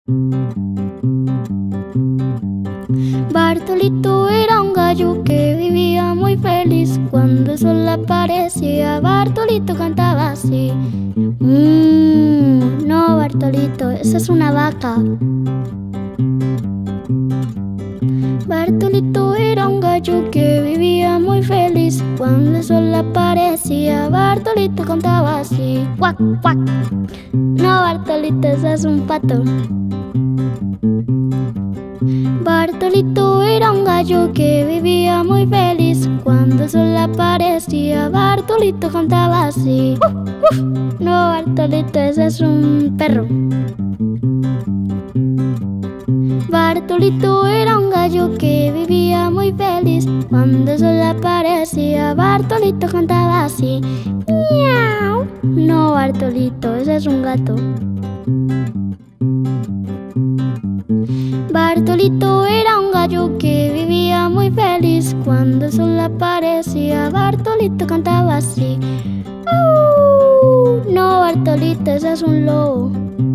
Bartolito era un gallo que vivía muy feliz. Cuando el sol aparecía, Bartolito cantaba así. No, Bartolito, esa es una vaca. Bartolito era un gallo que vivía muy feliz. Cuando el sol aparecía, Bartolito cantaba así. ¡Cuac, cuac! No, Bartolito, ese es un pato. Bartolito era un gallo que vivía muy feliz. Cuando el sol aparecía, Bartolito cantaba así. No, Bartolito, ese es un perro. Bartolito era un gallo que vivía muy feliz. Cuando el sol aparecía, Bartolito cantaba así. ¡Miau! No, Bartolito, ese es un gato. Bartolito era un gallo que vivía muy feliz. Cuando el sol aparecía, Bartolito cantaba así. No, Bartolito, ese es un lobo.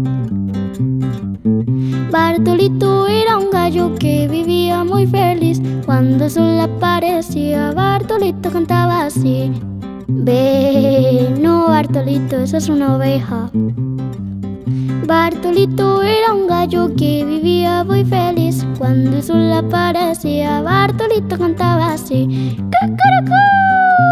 Bartolito era un gallo que vivía muy feliz. Cuando el sol aparecía, Bartolito cantaba así. Ve, no, Bartolito, esa es una oveja. Bartolito era un gallo que vivía muy feliz. Cuando el sol aparecía, Bartolito cantaba así. ¡Cacaracú!